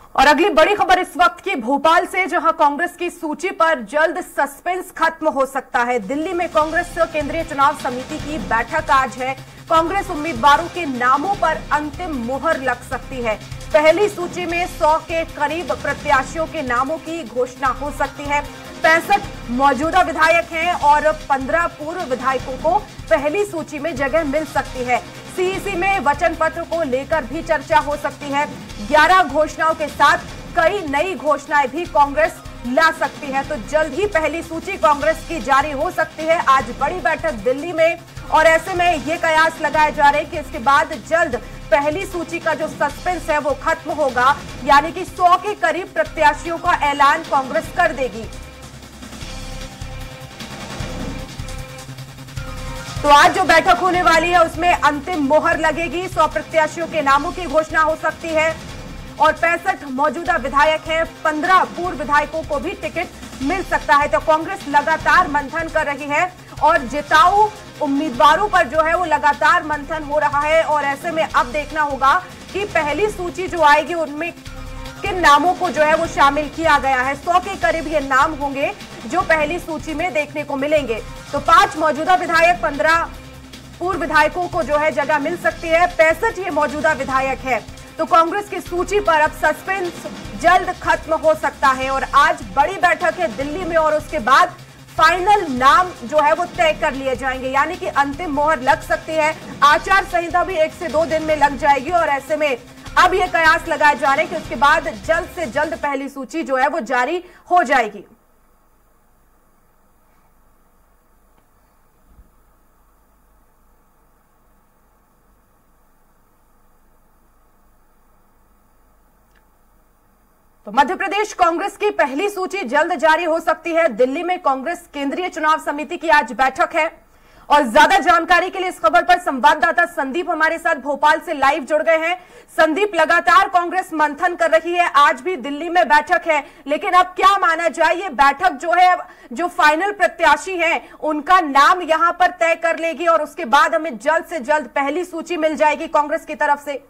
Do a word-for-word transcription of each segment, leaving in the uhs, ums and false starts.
और अगली बड़ी खबर इस वक्त की भोपाल से, जहां कांग्रेस की सूची पर जल्द सस्पेंस खत्म हो सकता है। दिल्ली में कांग्रेस केंद्रीय चुनाव समिति की बैठक आज है। कांग्रेस उम्मीदवारों के नामों पर अंतिम मुहर लग सकती है। पहली सूची में सौ के करीब प्रत्याशियों के नामों की घोषणा हो सकती है। पैंसठ मौजूदा विधायक हैं और पंद्रह पूर्व विधायकों को पहली सूची में जगह मिल सकती है। सीईसी में वचन पत्र को लेकर भी चर्चा हो सकती है। ग्यारह घोषणाओं के साथ कई नई घोषणाएं भी कांग्रेस ला सकती है। तो जल्द ही पहली सूची कांग्रेस की जारी हो सकती है। आज बड़ी बैठक दिल्ली में, और ऐसे में ये कयास लगाए जा रहे हैं कि इसके बाद जल्द पहली सूची का जो सस्पेंस है वो खत्म होगा, यानी कि सौ के करीब प्रत्याशियों का ऐलान कांग्रेस कर देगी। तो आज जो बैठक होने वाली है उसमें अंतिम मोहर लगेगी। सौ प्रत्याशियों के नामों की घोषणा हो सकती है और पैंसठ मौजूदा विधायक हैं, पंद्रह पूर्व विधायकों को भी टिकट मिल सकता है। तो कांग्रेस लगातार मंथन कर रही है और जिताऊ उम्मीदवारों पर जो है वो लगातार मंथन हो रहा है। और ऐसे में अब देखना होगा कि पहली सूची जो आएगी उनमें किन नामों को जो है वो शामिल किया गया है। सौ के करीब ये नाम होंगे जो पहली सूची में देखने को मिलेंगे। तो पांच मौजूदा विधायक, पंद्रह पूर्व विधायकों को जो है जगह मिल सकती है। पैंसठ ये मौजूदा विधायक है। तो कांग्रेस की सूची पर अब सस्पेंस जल्द खत्म हो सकता है। और आज बड़ी बैठक है दिल्ली में और उसके बाद फाइनल नाम जो है वो तय कर लिए जाएंगे, यानी कि अंतिम मोहर लग सकती है। आचार संहिता भी एक से दो दिन में लग जाएगी और ऐसे में अब ये कयास लगाए जा रहे हैं कि उसके बाद जल्द से जल्द पहली सूची जो है वो जारी हो जाएगी। तो मध्य प्रदेश कांग्रेस की पहली सूची जल्द जारी हो सकती है। दिल्ली में कांग्रेस केंद्रीय चुनाव समिति की आज बैठक है और ज्यादा जानकारी के लिए इस खबर पर संवाददाता संदीप हमारे साथ भोपाल से लाइव जुड़ गए हैं। संदीप, लगातार कांग्रेस मंथन कर रही है, आज भी दिल्ली में बैठक है, लेकिन अब क्या माना जाए, ये बैठक जो है जो फाइनल प्रत्याशी हैं उनका नाम यहां पर तय कर लेगी और उसके बाद हमें जल्द से जल्द पहली सूची मिल जाएगी कांग्रेस की तरफ से?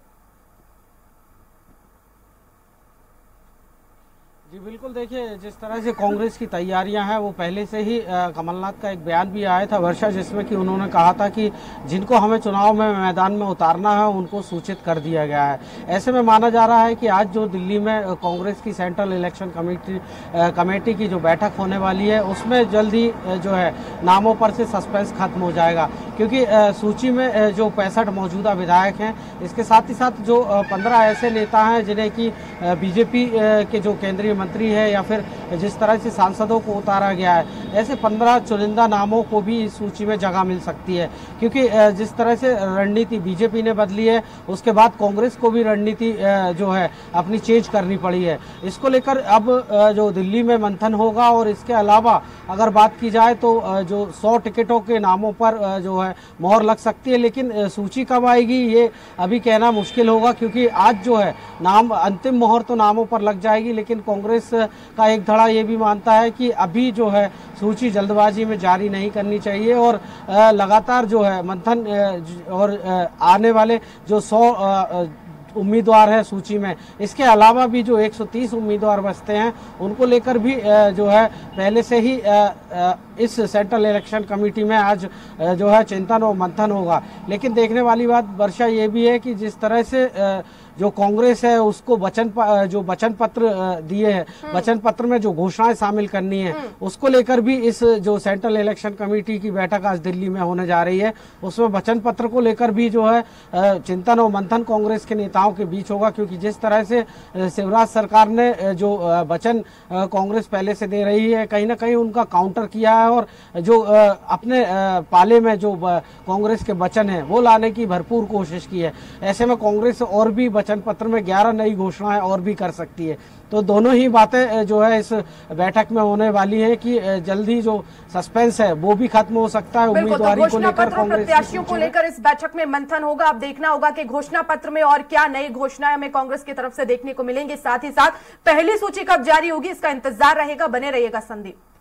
जी बिल्कुल, देखिए जिस तरह से कांग्रेस की तैयारियां हैं वो पहले से ही कमलनाथ का एक बयान भी आया था वर्षा, जिसमें कि उन्होंने कहा था कि जिनको हमें चुनाव में मैदान में उतारना है उनको सूचित कर दिया गया है। ऐसे में माना जा रहा है कि आज जो दिल्ली में कांग्रेस की सेंट्रल इलेक्शन कमेटी कमेटी की जो बैठक होने वाली है उसमें जल्द ही जो है नामों पर से सस्पेंस खत्म हो जाएगा, क्योंकि सूची में जो पैंसठ मौजूदा विधायक हैं, इसके साथ ही साथ जो पंद्रह ऐसे नेता हैं जिन्हें कि बीजेपी के जो केंद्रीय मंत्री है या फिर जिस तरह से सांसदों को उतारा गया है, ऐसे पंद्रह चुनिंदा नामों को भी इस सूची में जगह मिल सकती है। क्योंकि जिस तरह से रणनीति बीजेपी ने बदली है उसके बाद कांग्रेस को भी रणनीति जो है अपनी चेंज करनी पड़ी है। इसको लेकर अब जो दिल्ली में मंथन होगा और इसके अलावा अगर बात की जाए तो जो सौ टिकटों के नामों पर जो है मोहर लग सकती है, लेकिन सूची कब आएगी ये अभी कहना मुश्किल होगा, क्योंकि आज जो है नाम अंतिम मोहर तो नामों पर लग जाएगी, लेकिन कांग्रेस का एक धड़ा ये भी मानता है कि अभी जो है सूची जल्दबाजी में जारी नहीं करनी चाहिए और लगातार जो है मंथन और आने वाले जो सौ उम्मीदवार है सूची में, इसके अलावा भी जो एक सौ तीस उम्मीदवार बचते हैं उनको लेकर भी जो है पहले से ही इस सेंट्रल इलेक्शन कमेटी में आज जो है चिंतन और मंथन होगा। लेकिन देखने वाली बात वर्षा ये भी है कि जिस तरह से जो कांग्रेस है उसको वचन जो वचन पत्र दिए हैं, वचन पत्र में जो घोषणाएं शामिल करनी है उसको लेकर भी इस जो सेंट्रल इलेक्शन कमेटी की बैठक आज दिल्ली में होने जा रही है, उसमें वचन पत्र को लेकर भी जो है चिंतन और मंथन कांग्रेस के नेताओं के बीच होगा। क्योंकि जिस तरह से शिवराज सरकार ने जो वचन कांग्रेस पहले से दे रही है, कहीं ना कहीं उनका काउंटर किया है और जो अपने पाले में जो कांग्रेस के वचन है वो लाने की भरपूर कोशिश की है। ऐसे में कांग्रेस और भी वचन पत्र में ग्यारह नई घोषणाएं और भी कर सकती है। तो दोनों ही बातें जो है इस बैठक में होने वाली है कि जल्दी जो सस्पेंस है वो भी खत्म हो सकता है। उम्मीदवारी को लेकर कांग्रेस प्रत्याशियों को लेकर इस बैठक में मंथन होगा। अब देखना होगा कि घोषणा पत्र में और क्या नई घोषणाएं हमें कांग्रेस की तरफ से देखने को मिलेंगी। साथ ही साथ पहली सूची कब जारी होगी इसका इंतजार रहेगा। बने रहिएगा संदीप।